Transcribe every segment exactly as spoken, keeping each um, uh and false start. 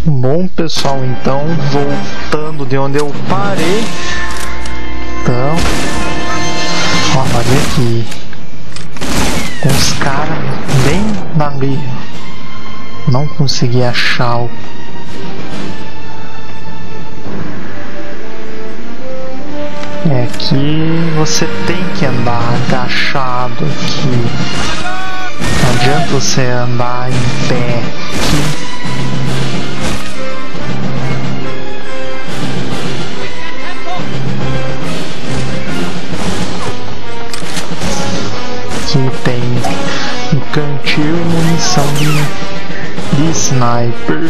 Bom, pessoal, então voltando de onde eu parei. Então, ó, olha aqui, uns caras bem dali. Não consegui achar o... É que você tem que andar agachado aqui. Não adianta você andar em pé aqui. Aqui tem um cantil e munição de, de sniper.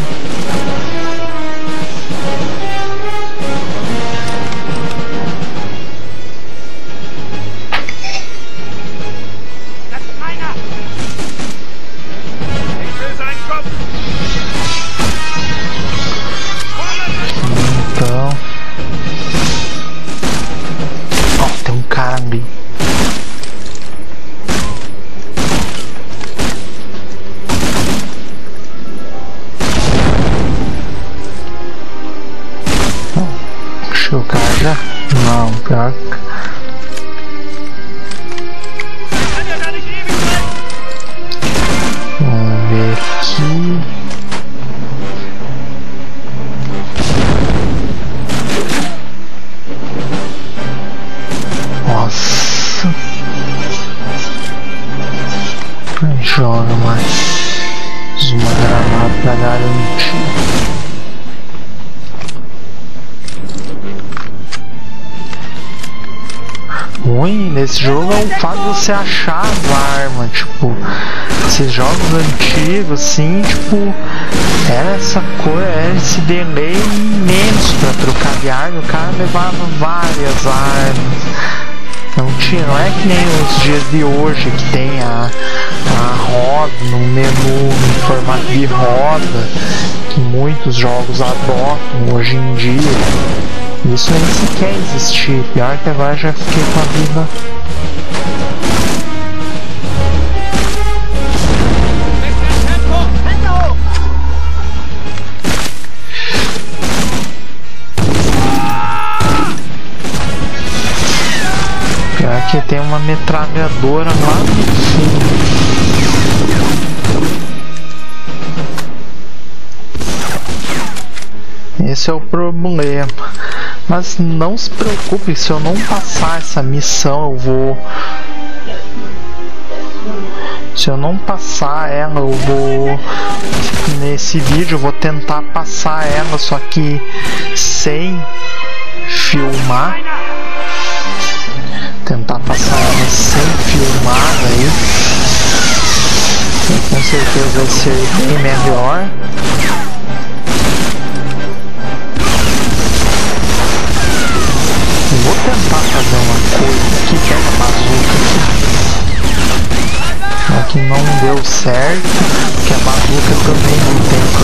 Então, ó, tem um cara ali. Deixa eu cara já? Não, pior que... Vamos ver aqui. Nossa. Joga mais uma granada pra garantir. Ruim nesse jogo é o fato de você achar as armas, tipo, esses jogos antigos assim, tipo, era essa coisa, era esse delay imenso pra trocar de arma, o cara levava várias armas. Não tinha, não é que nem os dias de hoje que tem a, a roda no menu em formato de roda, que muitos jogos adotam hoje em dia. Isso nem sequer existir, pior que agora já fiquei com a vida. Pior que tem uma metralhadora lá no fundo. Esse é o problema. Mas não se preocupe, se eu não passar essa missão eu vou... Se eu não passar ela eu vou... Nesse vídeo eu vou tentar passar ela, só que sem filmar. Tentar passar ela sem filmar aí. E com certeza vai ser bem melhor. Vou tentar fazer uma coisa aqui, pega a bazuca aqui. Aqui não deu certo, porque a bazuca também não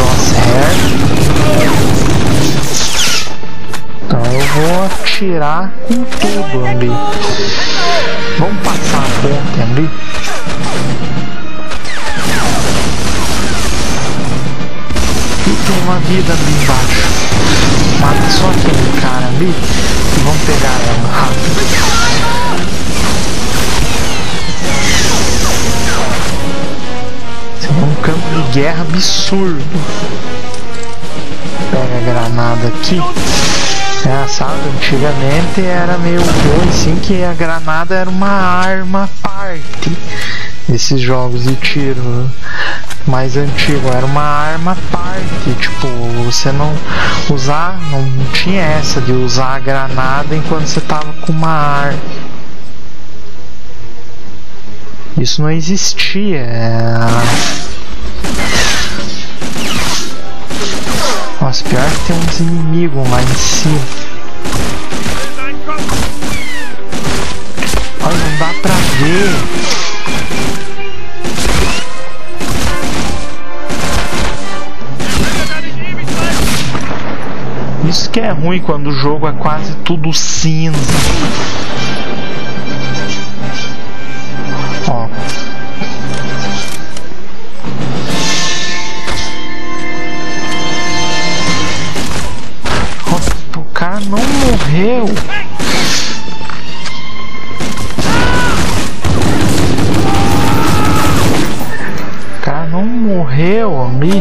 tem crosshair. Então eu vou atirar com tudo ali. Vamos passar a ponte ali. E tem uma vida ali embaixo. Mata só aquele cara ali e vamos pegar ela rápido. Isso é um campo de guerra absurdo. Pega a granada aqui. É, sabe, antigamente era meio ruim assim, que a granada era uma arma à parte. Esses jogos de tiro mais antigo era uma arma à parte, tipo, você não usar, não tinha essa de usar a granada enquanto você tava com uma arma. Isso não existia. Nossa, pior que tem uns inimigos lá em cima. Olha, não dá pra ver. Isso que é ruim quando o jogo é quase tudo cinza. Ó. morreu. O cara não morreu ali.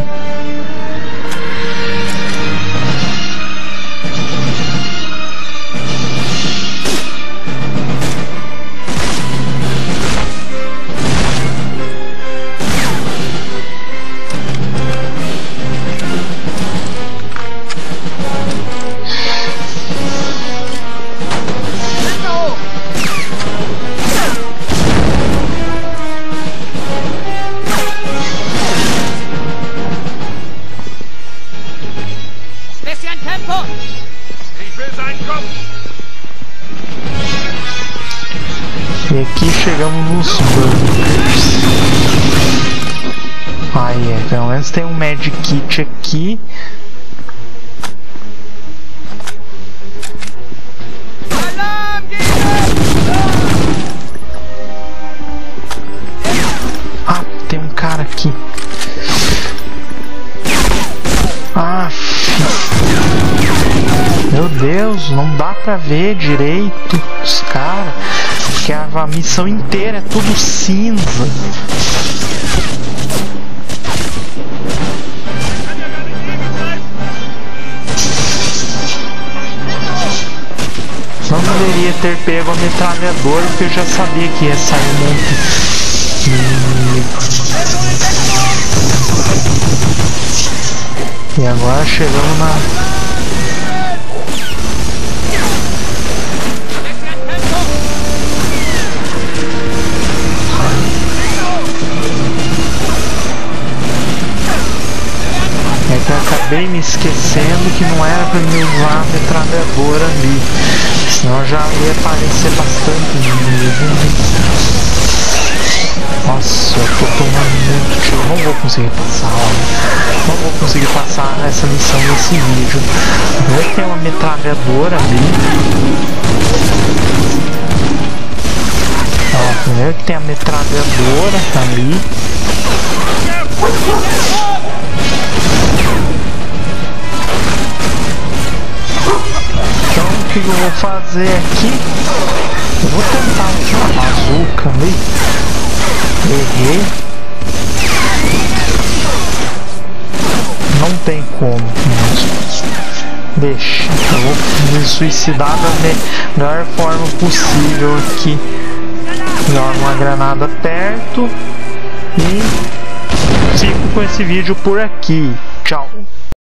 E aqui chegamos nos bunkers. Aí é, pelo menos tem um medkit aqui. Ah, tem um cara aqui. Ah, meu Deus, não dá pra ver direito os caras, porque a missão inteira é tudo cinza. Não deveria ter pego a metralhadora, porque eu já sabia que ia sair um monte de inimigo. E agora chegamos na... É que eu acabei me esquecendo que não era pra me usar a metralhadora ali. Senão já ia aparecer bastante inimigo. Nossa, eu tô tomando muito tiro. Não vou conseguir passar, olha. Não vou conseguir passar essa missão nesse vídeo. Vou ter uma metralhadora ali. Ó, primeiro que tem a metralhadora ali. Então o que eu vou fazer aqui? Eu vou tentar usar a bazuca ali. Errei. Não tem como. Deixa. Eu vou me suicidar da melhor forma possível aqui. Jogo uma granada perto. E fico com esse vídeo por aqui. Tchau.